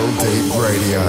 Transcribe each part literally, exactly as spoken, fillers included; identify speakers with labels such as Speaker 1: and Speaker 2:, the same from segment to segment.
Speaker 1: Hell Deep Radio.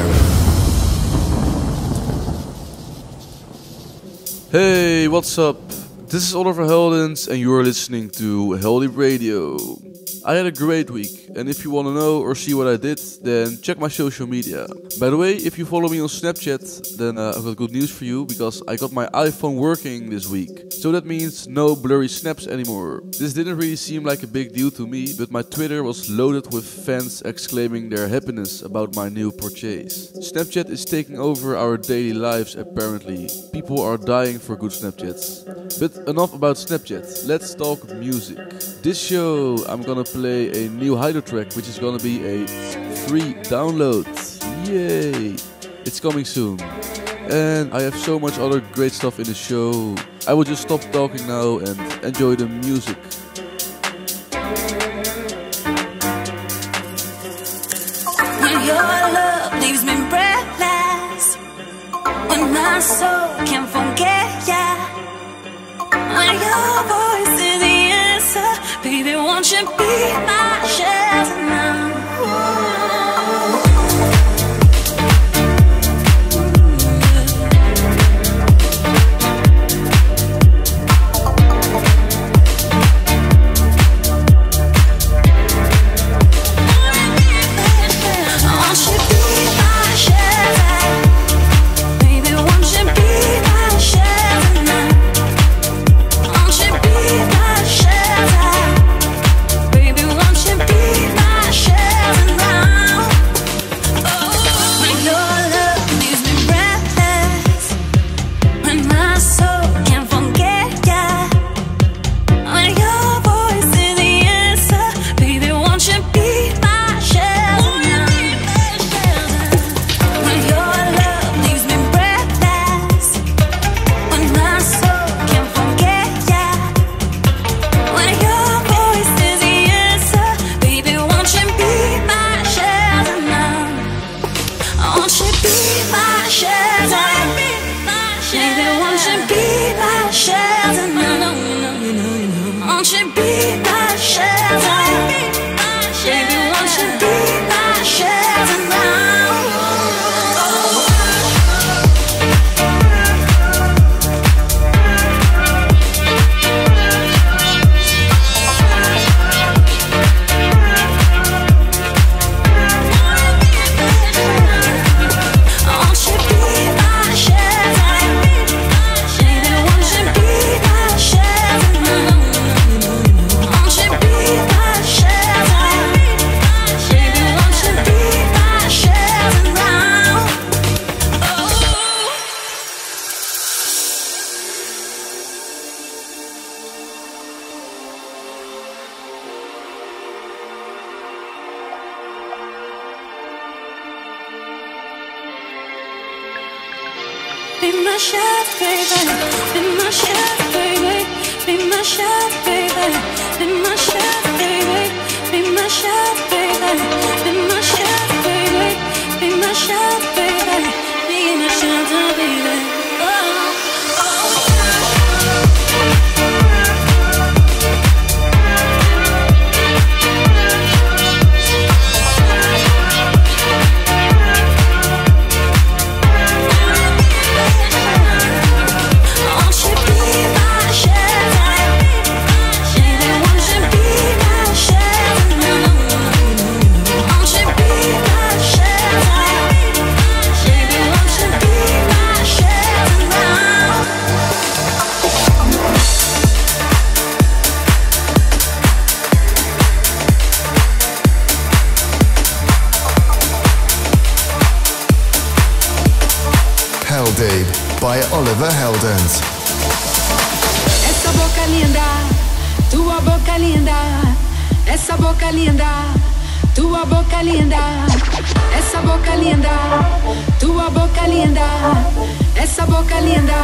Speaker 2: Hey, what's up? This is Oliver Heldens and you're listening to Hell Deep Radio. I had a great week, and if you want to know or see what I did, then check my social media. By the way, if you follow me on Snapchat, then uh, I've got good news for you, because I got my iPhone working this week. So that means no blurry snaps anymore. This didn't really seem like a big deal to me, but my Twitter was loaded with fans exclaiming their happiness about my new purchase. Snapchat is taking over our daily lives apparently. People are dying for good Snapchats. But enough about Snapchat, let's talk music. This show I'm gonna play a new Hydro track, which is gonna be a free download. Yay! It's coming soon. And I have so much other great stuff in the show. I will just stop talking now and enjoy the music.
Speaker 3: When your love leaves me breathless, when my soul can't forget ya, when your voice is the answer, baby, won't you be my shelter now?
Speaker 1: By Oliver Heldens.
Speaker 4: Essa boca linda, tua boca linda. Essa boca linda, tua boca linda. Essa boca linda, tua boca linda. Essa boca linda.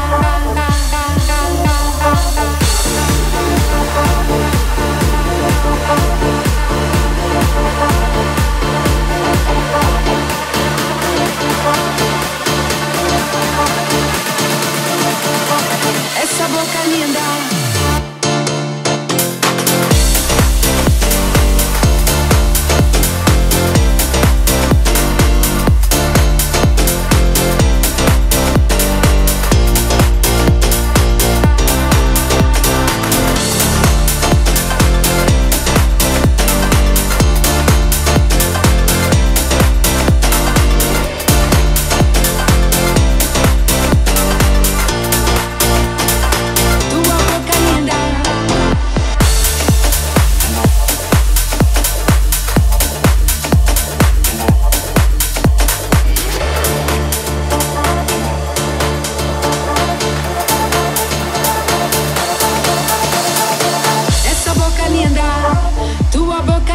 Speaker 4: Essa boca linda.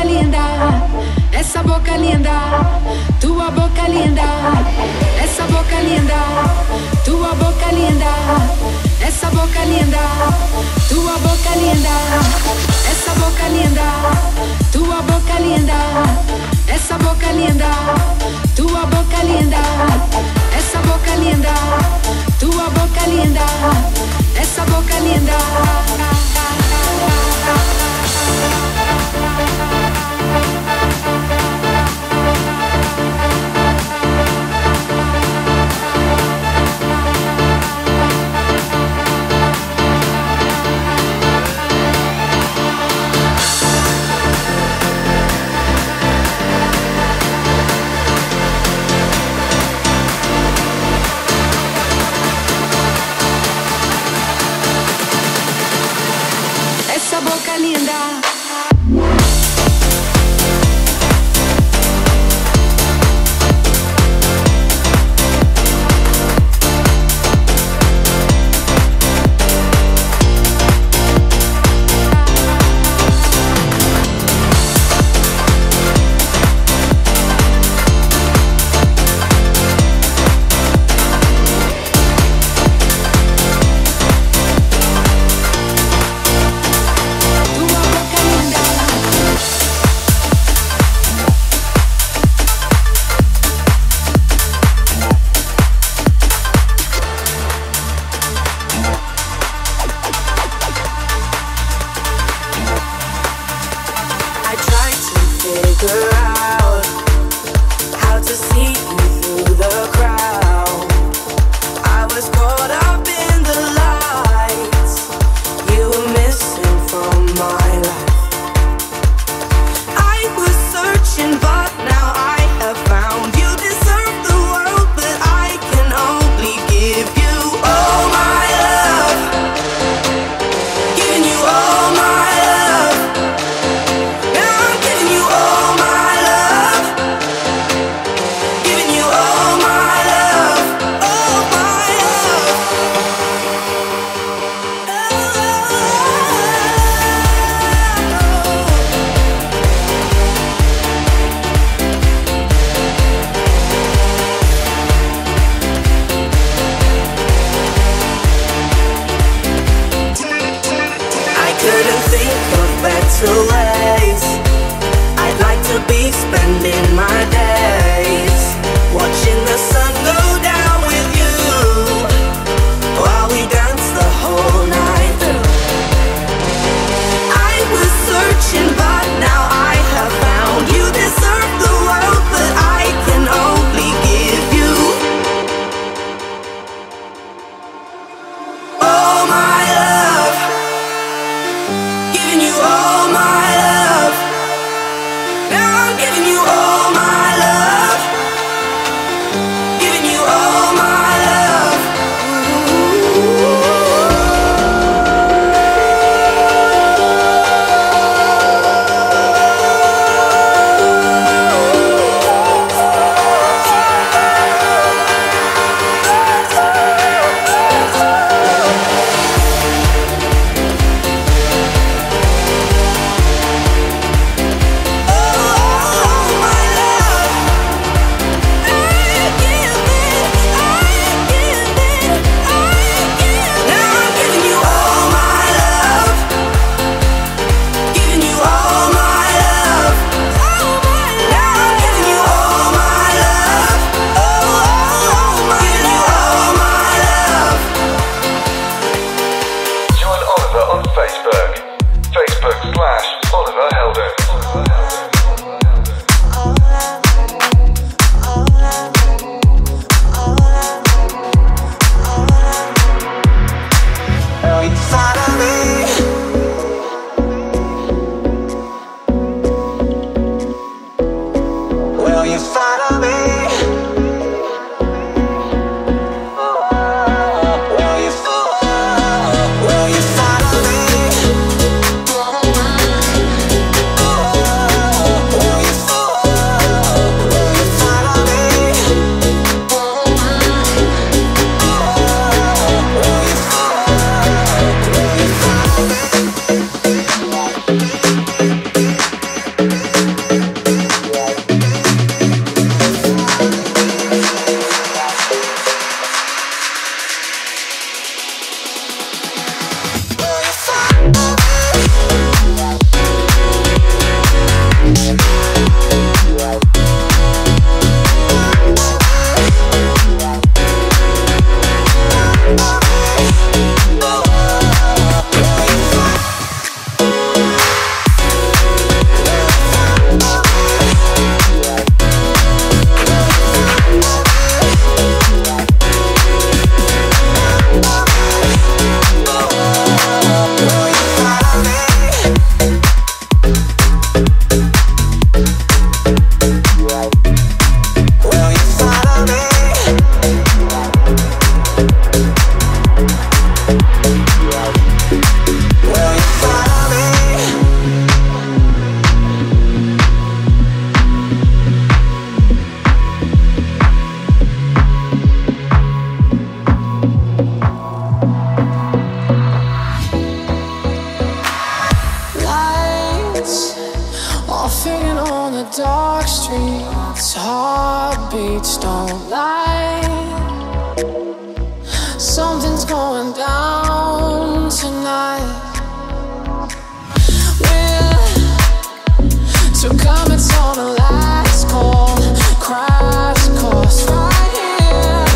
Speaker 4: linda, essa boca linda, tua boca linda, essa boca linda, tua boca linda, essa boca linda, tua boca linda, essa boca linda, tua boca linda, essa boca linda, tua boca linda, essa boca linda, tua boca linda, essa boca linda. Essa boca linda.
Speaker 5: on the dark streets, heartbeats don't lie. Something's going down tonight. So come, it's on the last call. Crash course right here.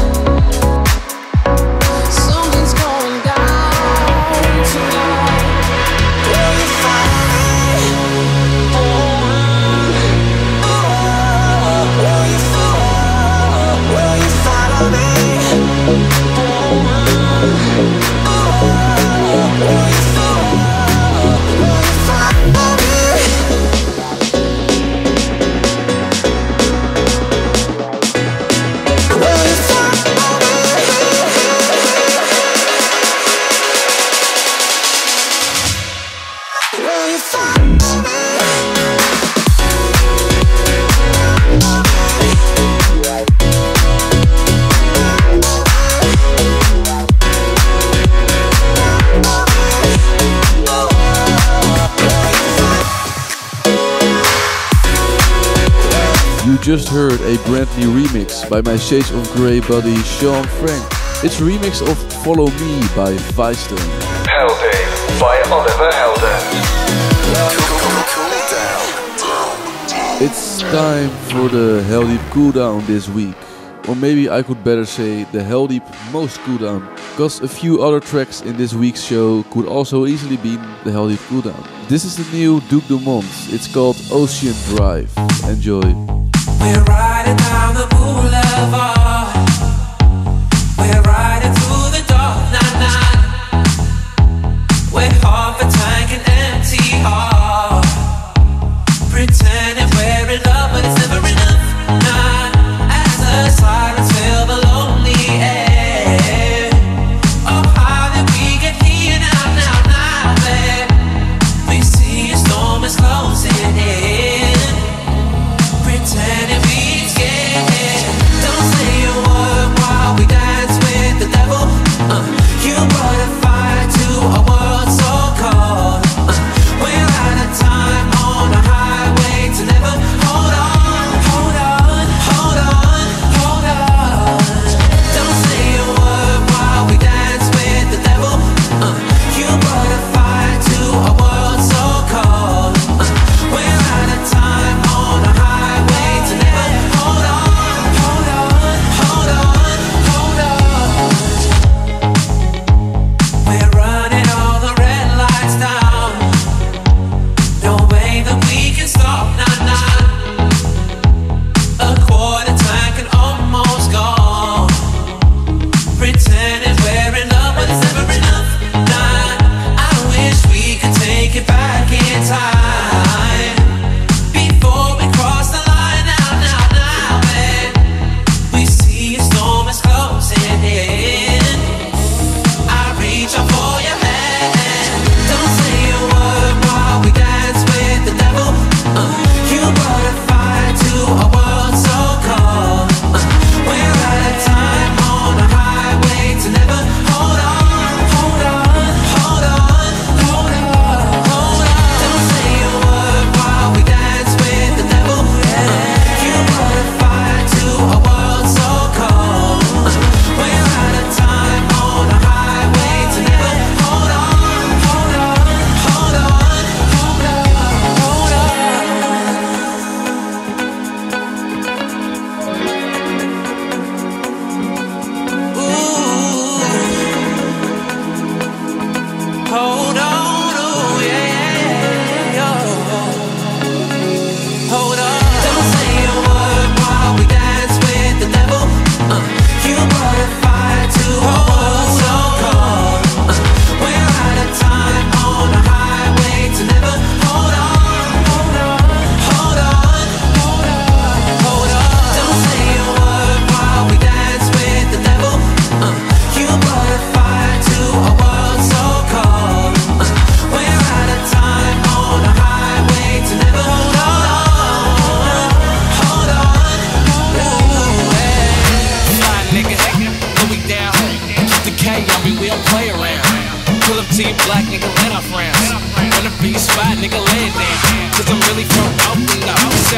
Speaker 5: Something's going down tonight. Will you follow me? Oh, oh, will you follow? Will you follow me? Oh, oh, will you follow? Will you follow me?
Speaker 2: You just heard a brand new remix by my Shades of Grey buddy Sean Frank. It's a remix of Follow Me by Vicetone.
Speaker 1: Hell Day by Oliver Heldens.
Speaker 2: It's time for the Hell Deep Cooldown this week. Or maybe I could better say the Hell Deep Most Cooldown. Because a few other tracks in this week's show could also easily be the Hell Deep Cooldown. This is the new Duke Dumont. It's called Ocean Drive. Enjoy.
Speaker 6: We're riding down the boulevard. We're riding through the dark night, night. We're half a tank and empty heart. Pretending we're in love, but it's never enough. Nah, as the silence fill the lonely air. Oh, how did we get here now, now, now, babe? We see a storm is closing in. Pretending we scared. Don't say a word while we dance with the devil. uh, You brought a fire to a world so cold. uh, We're out of time on a highway to never. Hold on, hold on, hold on, hold on. Don't say a word while we dance with the devil. uh, You brought a fire to a world so cold. uh, We're out of time on a highway to never. Hold on, hold on, hold on, hold on. We're running all the red lights down. No way that we can stop, nah, nah. A quarter tank and almost gone. Pretending we're in love, but it's never enough, nah. I wish we could take it back in time. Before we cross the line, now, now, now, babe. We see a storm is closing in. I reach out for your hand. Don't say a word while we dance with the devil. uh, You brought a fire to a world so cold. uh, We're out of time on a highway to never. Hold on, hold on, hold on, hold on, hold on. Don't say a word while we dance with the devil. uh, You brought a fire to a world so cold. uh, We're out of time on a highway to never. Hold on, hold on, hold on, hold on, hold on. Ooh, hold on, ooh, yeah, yeah, yeah. Hold on. Don't say a word while we dance with the devil. uh, You brought a fire to a world so cold. uh, We're out of time on a highway to never. Hold on, hold on, hold on, hold on, hold on. Don't say a word while we dance with the devil. uh, You brought a fire to a world so cold. uh, We're out of time on a highway to never. Hold on, hold on, ooh, yeah.
Speaker 7: Fly nigga, put me down. Keep the K on me, we don't play around. Pull up to your black nigga, let off rounds. When the beat spot, nigga, lay it down. Cause I'm really from Oakland, up.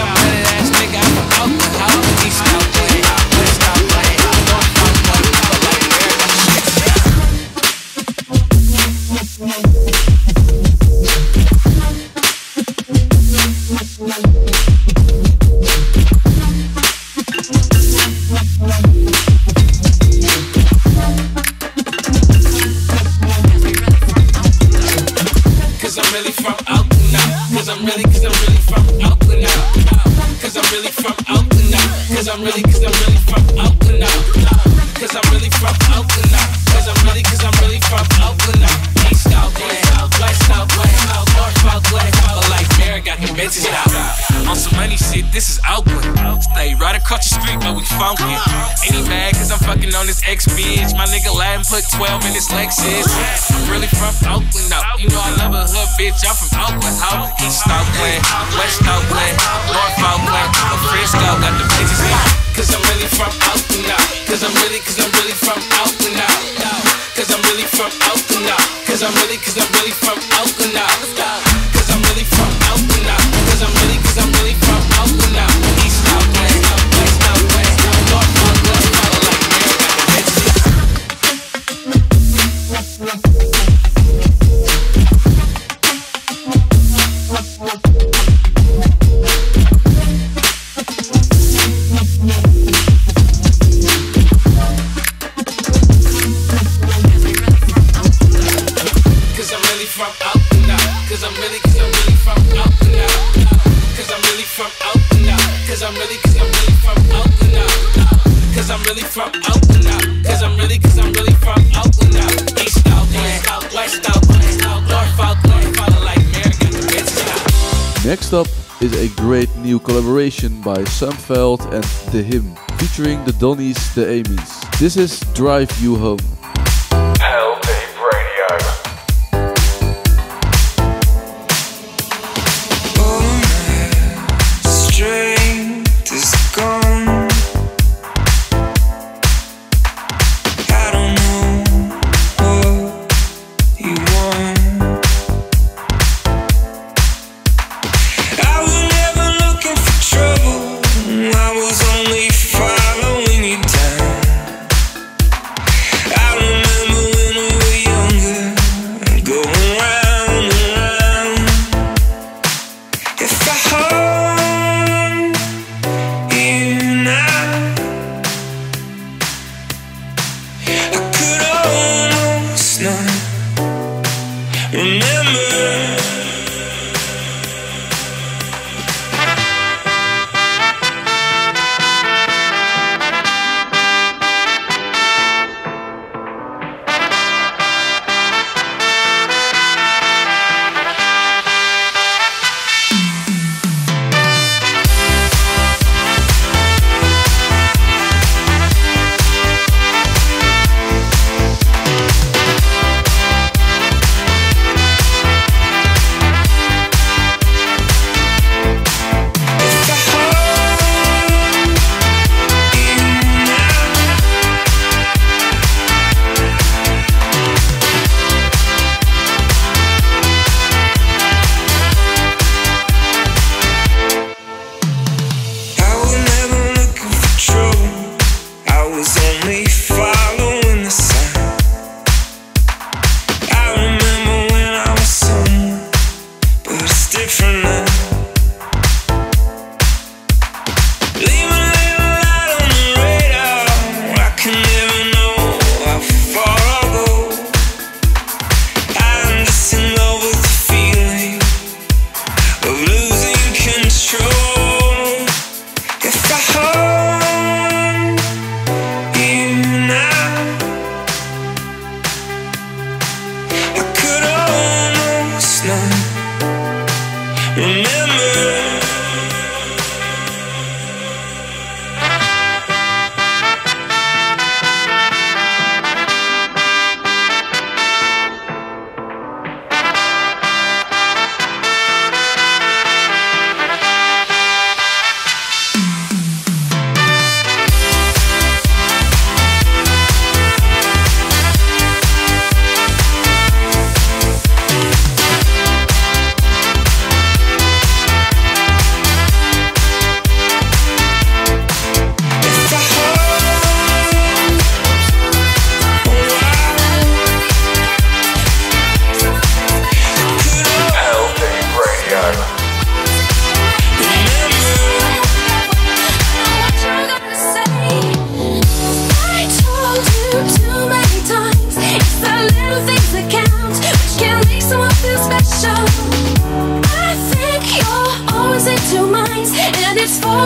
Speaker 7: I'm really, cause I'm really from Oakland now. Cause I'm really from Oakland now. Cause I'm really, cause I'm really from Oakland now. East Oakland, West Oakland, North Oakland. But like Mary got him vintage out. On some money shit, this is Oakland. Stay right across the street, but we funky. Ain't he mad cause I'm fucking on this ex bitch? My nigga Latin put twelve in this Lexus. I'm really from Oakland now. You know I love a hood bitch, I'm from Oakland, ho. East Oakland, West Oakland, North Oakland, Frisco, got the bitches now. Cause I'm really from Oakland now. Cause I'm really, cause I'm really from Oakland now. Cause I'm really from Oakland now. Cause I'm really, cause I'm really from Oakland now. Cause I'm really from Oakland now. Cause I'm really, cause I'm really from Oakland now. East Oakland, West Oakland, North Oakland, follow like Mary got the bitches. Cause I'm really from Oakland now. Cause I'm really, cause I'm really from Oakland now. Cause I'm really from Oakland now. Cause I'm really, cause I'm really from Oakland now. Cause I'm really from Oakland now. Cause I'm really, cause I'm really from Oakland now. East Oakland, West Oakland, North Oakland, follow like Mary got the bitches now.
Speaker 2: Next up is a great new collaboration by Sumfeld and The Him, featuring the Donnies, the Amy's. This is Drive You Home.
Speaker 1: Hell Deep Radio.
Speaker 8: Strength is gone. I don't know what you want. I was never looking for trouble. I was only following you down. I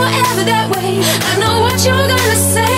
Speaker 3: forever that way. I know what you're gonna say.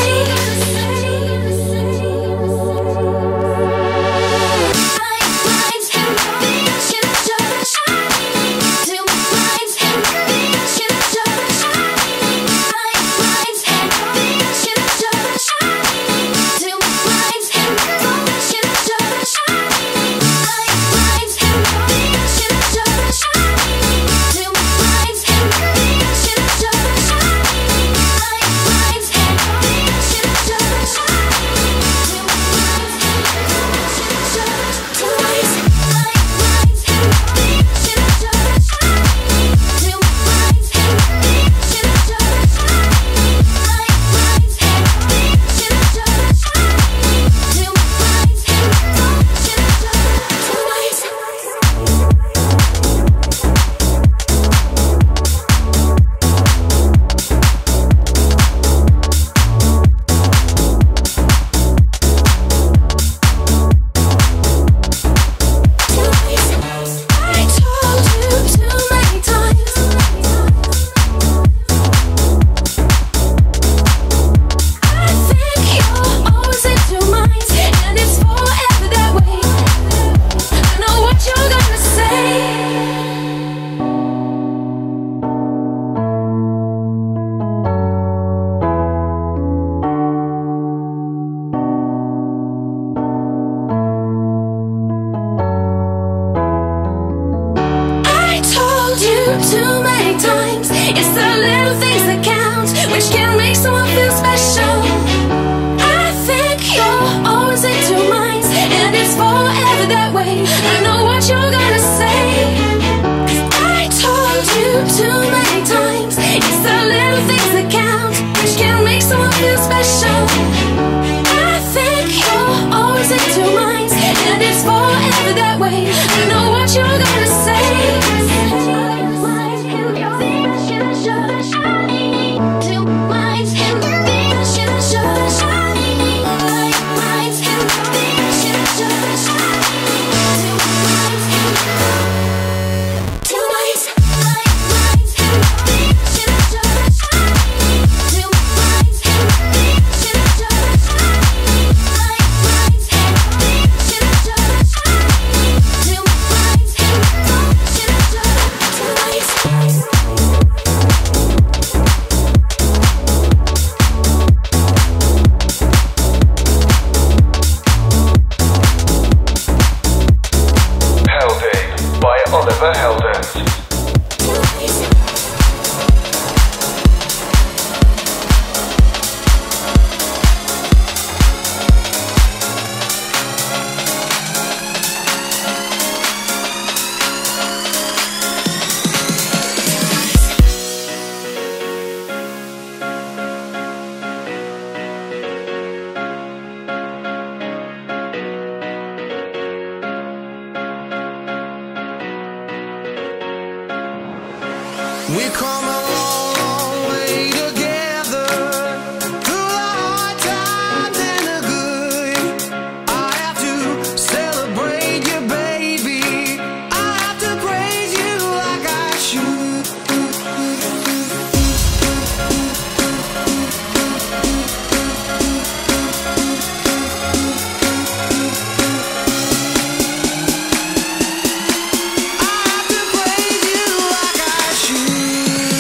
Speaker 3: Too many times, it's the little things that count, which can make someone feel special. I think you're always in two minds, and it's forever that way. I know what you're gonna say. I told you too many times, it's the little things that count, which can make someone feel special. I think you're always in two minds, and it's forever that way. I know what you're gonna say.
Speaker 1: Oliver Heldens.
Speaker 8: We come a long, long way together, through the hard times and the good. I have to celebrate you, baby. I have to praise you like I should. I have to praise you like I should.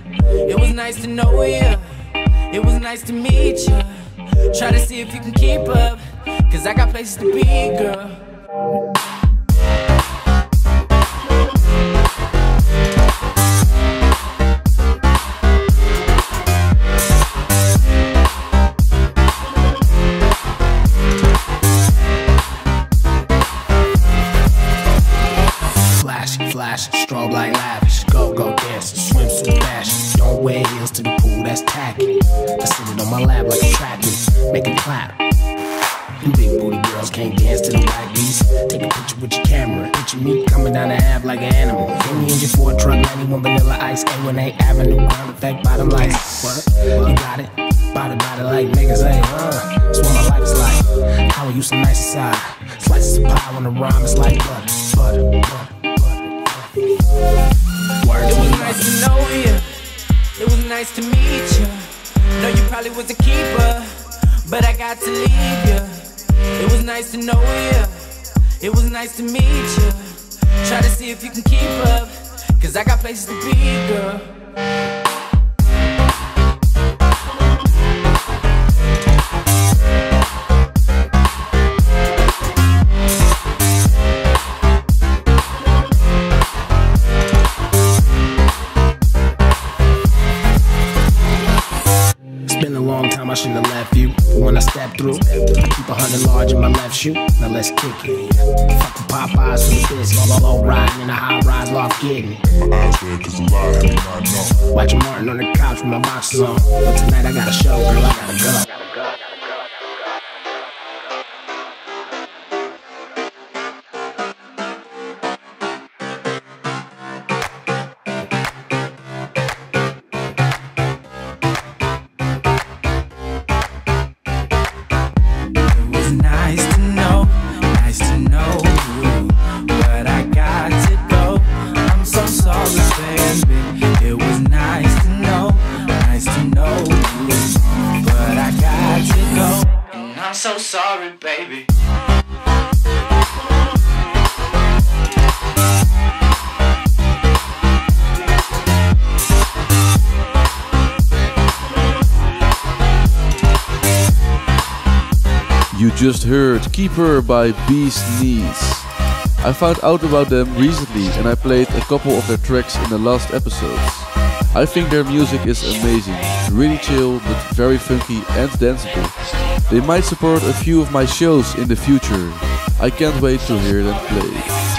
Speaker 7: It was nice to know you. It was nice to meet you. Try to see if you can keep up, cause I got places to be, girl.
Speaker 9: Flash, strobe like lavish. Go, go dance, swimsuit fashion. Don't wear heels to the pool, that's tacky. I sit it on my lap like a track meet, make it clap. You big booty girls can't dance to the right beats. Take a picture with your camera. Picture me coming down the ave like an animal. Hit me in your Ford truck, ninety-one vanilla ice. A one A Avenue, ground effect, bottom lights. What? You got it? Body, body like niggas say, huh? That's what my life is like. How are you so nice inside? Slices of pie on the rhyme, it's like butter, butter, butter.
Speaker 7: It was nice to know you. It was nice to meet you. Know you probably was a keeper, but I got to leave you. It was nice to know you. It was nice to meet you. Try to see if you can keep up, cause I got places to be, girl.
Speaker 9: I shouldn't have left you, but when I step through, I keep a hundred large in my left shoe. Now let's kick it. Fuck the Popeyes for the biscuit. Low, low riding in a high rise loft getting. My eyes red cause a lie had me not know. Watching Martin on the couch with my boxes on. But tonight I got a show, girl, I gotta go.
Speaker 7: So sorry, baby.
Speaker 2: You just heard Keeper by Beast Knees. I found out about them recently and I played a couple of their tracks in the last episodes. I think their music is amazing, really chill but very funky and danceable. They might support a few of my shows in the future. I can't wait to hear them play.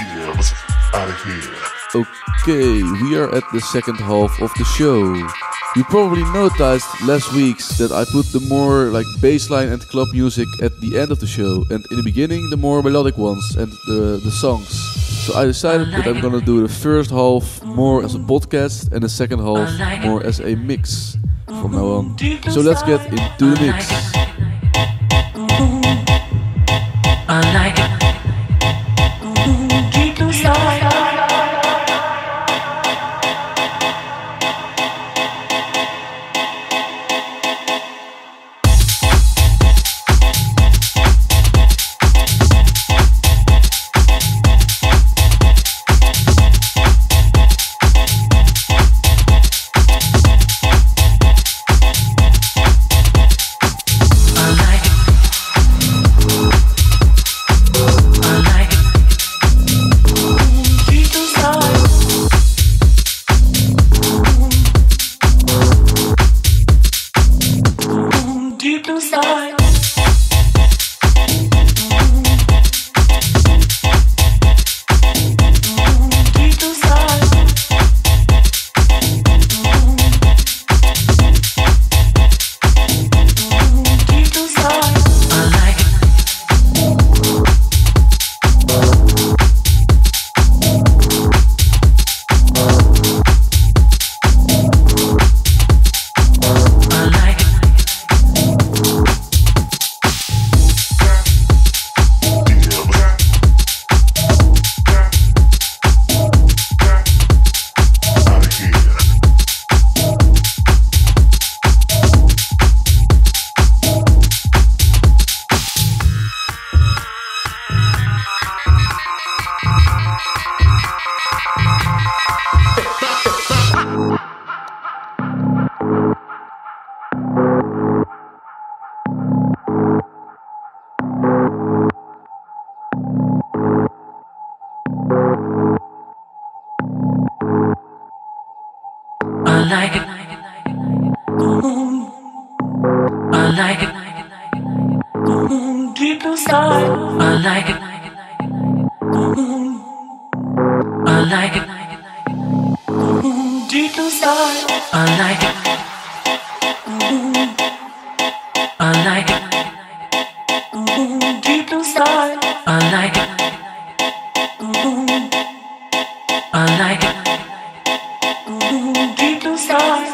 Speaker 2: Okay, we are at the second half of the show. You probably noticed last week's that I put the more like bassline and club music at the end of the show, and in the beginning the more melodic ones and the, the songs. So I decided that I'm gonna do the first half more as a podcast and the second half more as a mix from now on. So let's get into the mix.
Speaker 3: I like it. Keep inside.
Speaker 6: like it. I like it. Deep inside. I like it. I like it. Deep inside. I like it. I like it. Deep inside.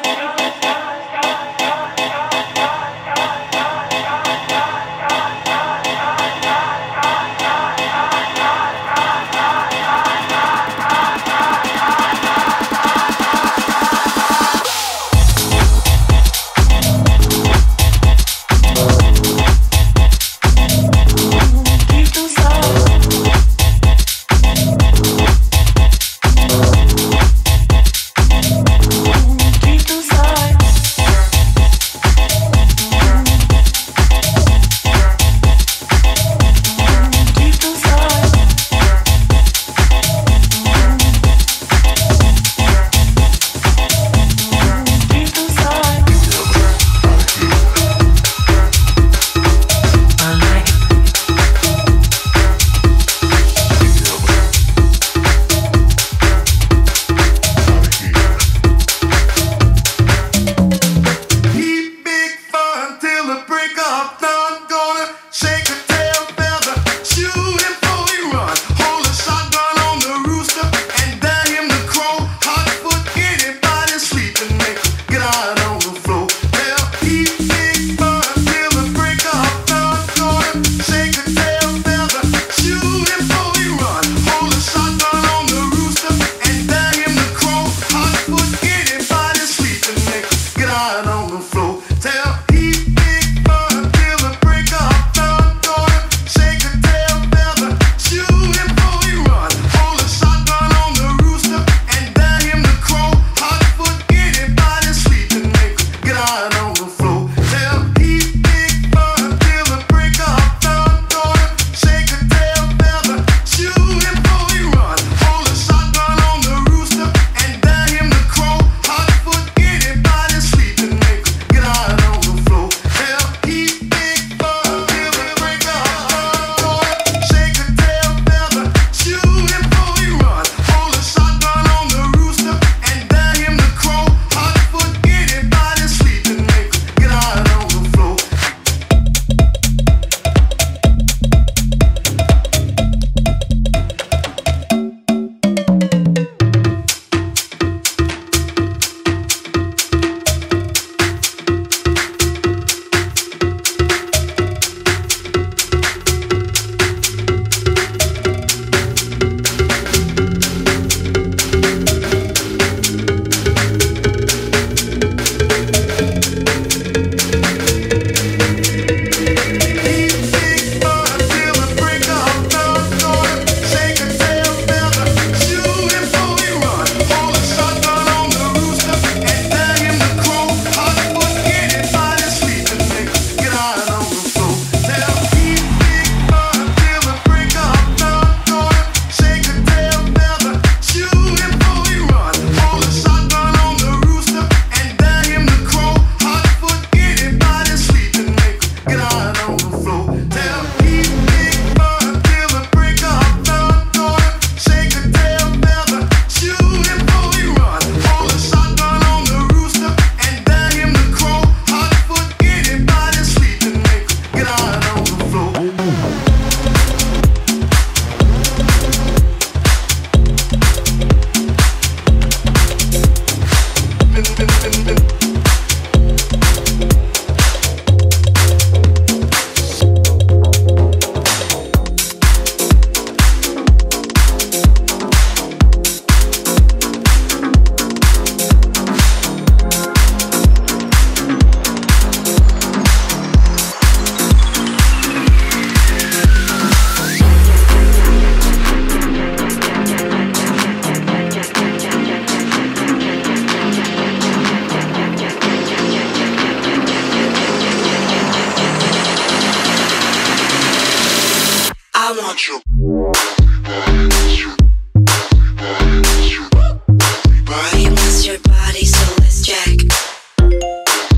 Speaker 3: Body wants your body, so let's check.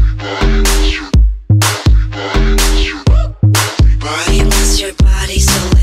Speaker 3: Body wants your body, so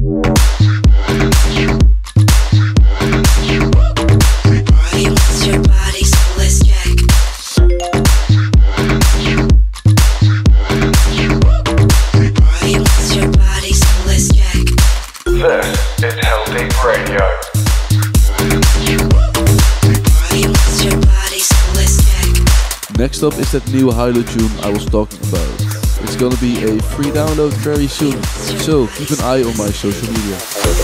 Speaker 2: Next up is that new Hilo tune I was talking about. It's gonna be a free download very soon, so keep an eye on my social media.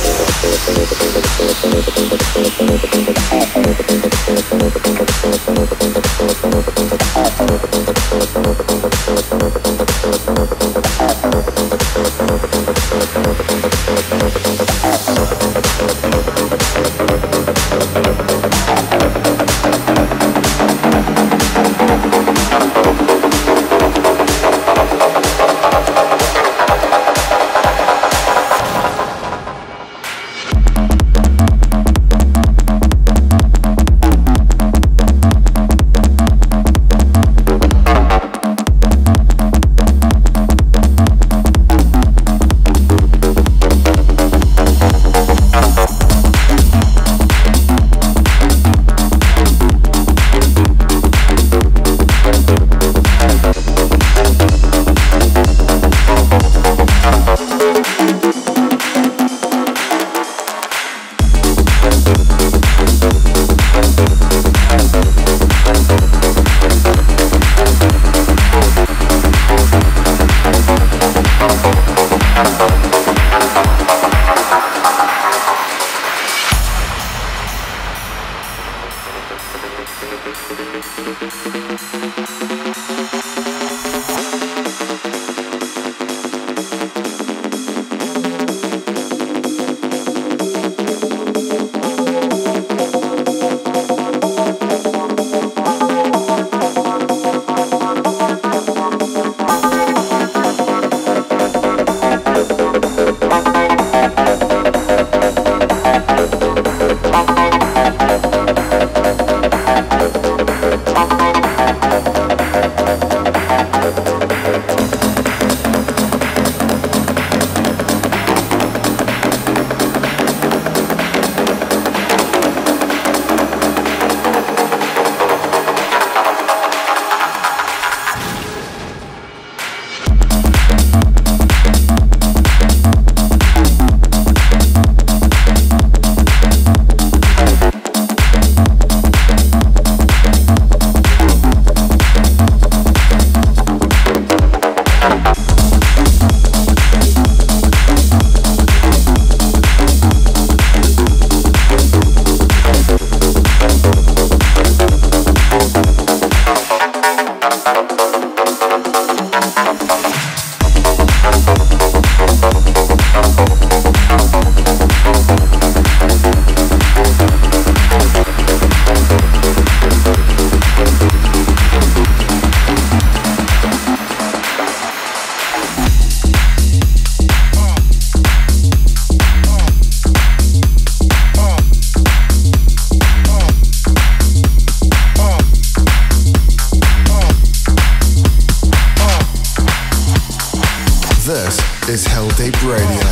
Speaker 10: is Hell Tape Radio.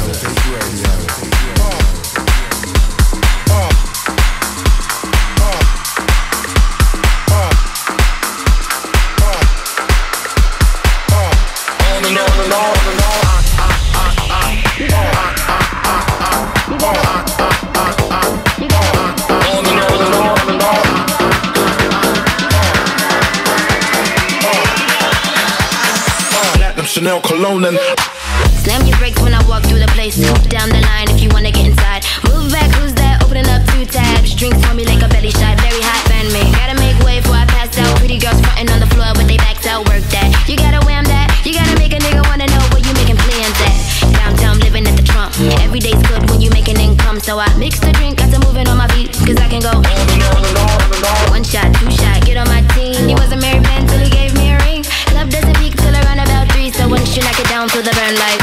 Speaker 11: Chanel cologne and
Speaker 12: slam your brakes when I walk through the place. Down the line if you wanna get inside. Move back, who's that? Opening up two tabs. Drinks for me like a belly shot. Very hot, bend me. Gotta make way before I pass out. Pretty girls frontin' on the floor with they backs out. Work that. You gotta wham that. You gotta make a nigga wanna know where you making plans at. Downtown living at the Trump. Every day's good when you making income. So I mix the drink, got to moving on my feet. Cause I can go one shot, two shot, get on my team. He wasn't married man till he gave me a ring. Love doesn't peak till around about three. So once you knock it down to the burn like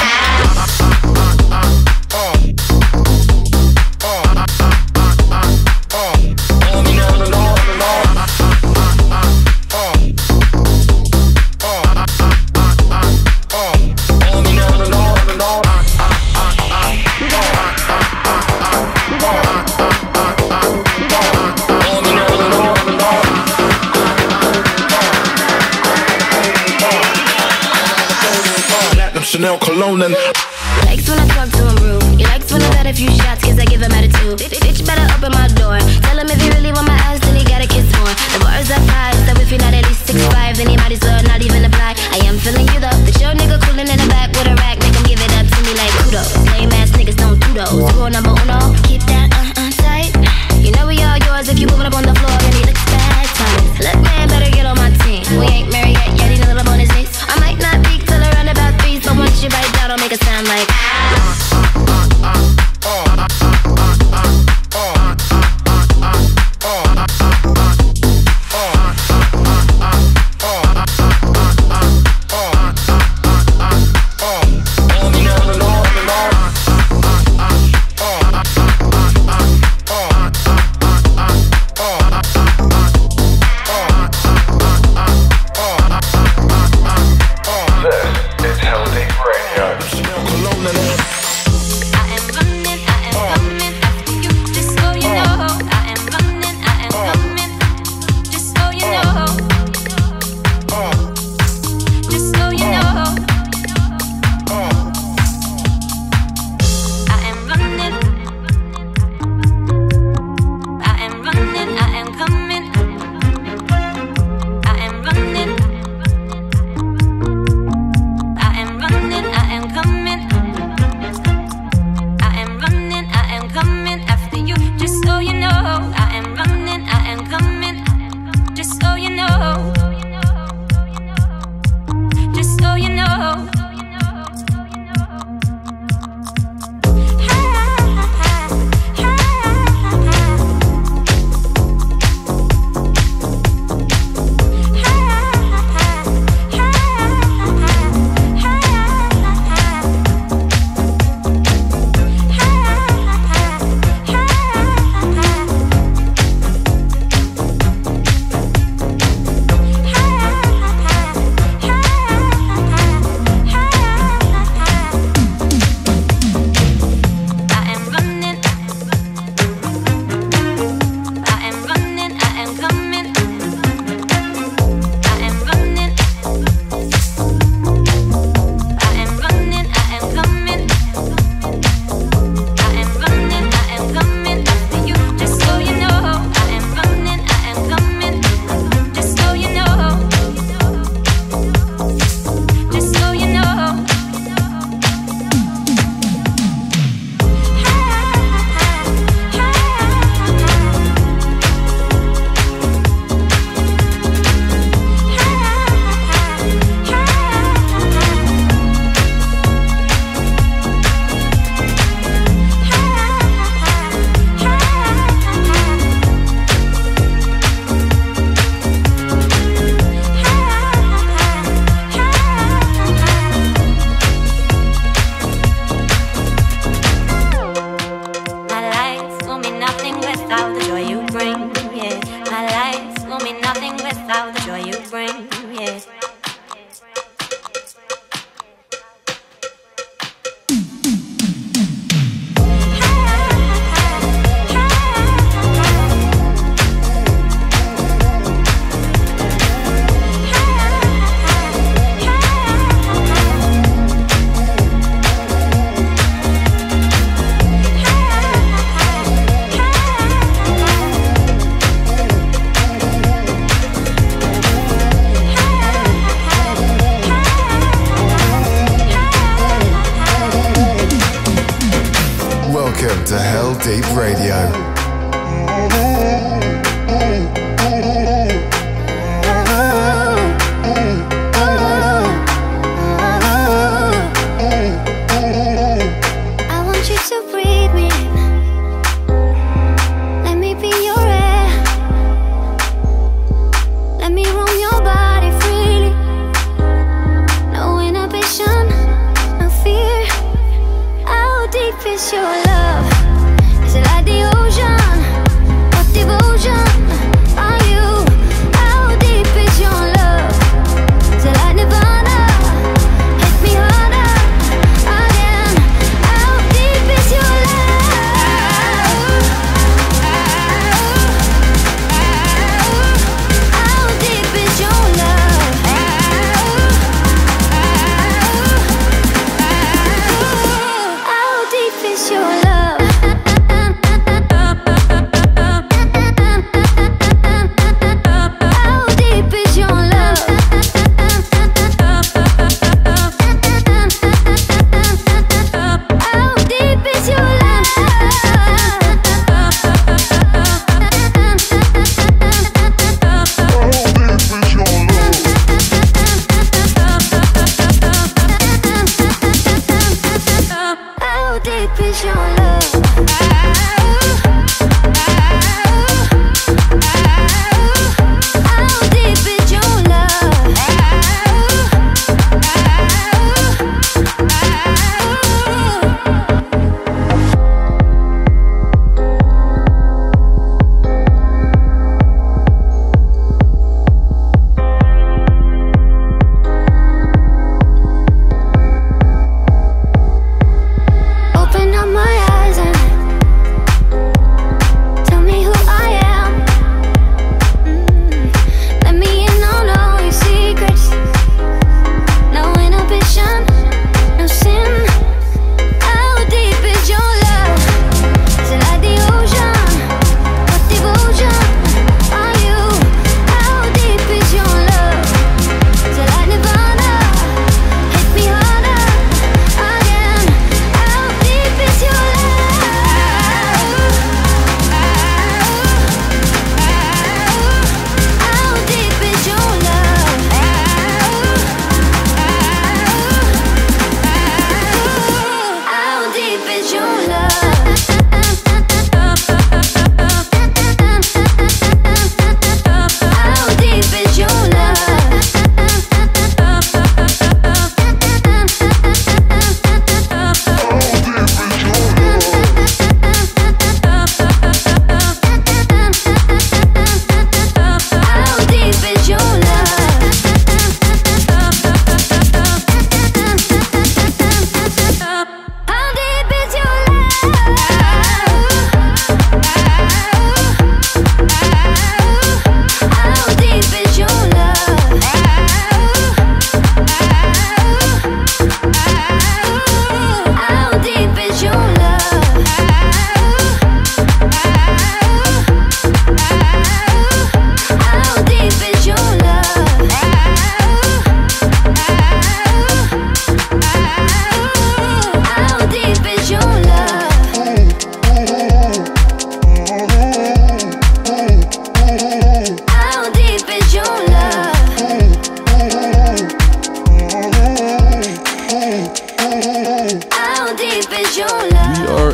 Speaker 11: you Chanel cologne and
Speaker 12: He likes when I talk to him rude. He likes when I got a few shots cause I give him attitude. Bitch, bitch better open my door. Tell him if he really want my ass then he gotta kiss more. The bars up high, so if you're not at least six five then he might as well not even apply. I am feeling you though. The show nigga coolin' in the back with a rack. Make him give it up to me like kudos. Lame ass niggas don't do those. Rule number uno, keep that uh-uh tight. You know we all yours if you moving up on the floor and he looks bad. Thomas. Look man, better get on my team. We ain't married yet, yet he a little on his knees. I might not peak till around about three, so once you bite down, I'll make it sound like
Speaker 10: to Hell Deep Radio.
Speaker 3: I want you to breathe me in. Let me be your air. Let me roam your body freely. No inhibition, no fear. How deep is your love? Is it like the ocean? What devotion are you? How deep is your love? Is it like Nirvana? Hit me harder again. How deep is your love? How deep is your love?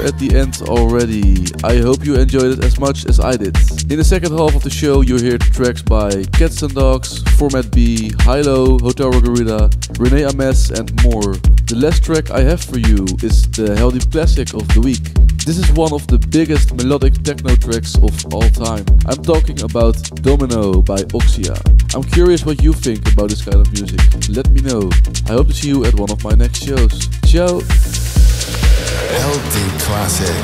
Speaker 2: at the end already. I hope you enjoyed it as much as I did. In the second half of the show you hear tracks by Cats and Dogs, Format B, Hilo, Hotel Margarita, Renee Ames and more. The last track I have for you is the Heldeep Classic of the week. This is one of the biggest melodic techno tracks of all time. I'm talking about Domino by Oxia. I'm curious what you think about this kind of music. Let me know. I hope to see you at one of my next shows. Ciao!
Speaker 10: Heldeep Classic.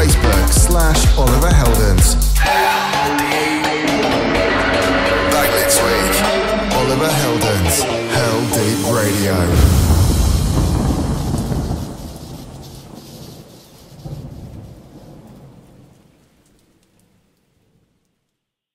Speaker 10: Facebook slash Oliver Heldens.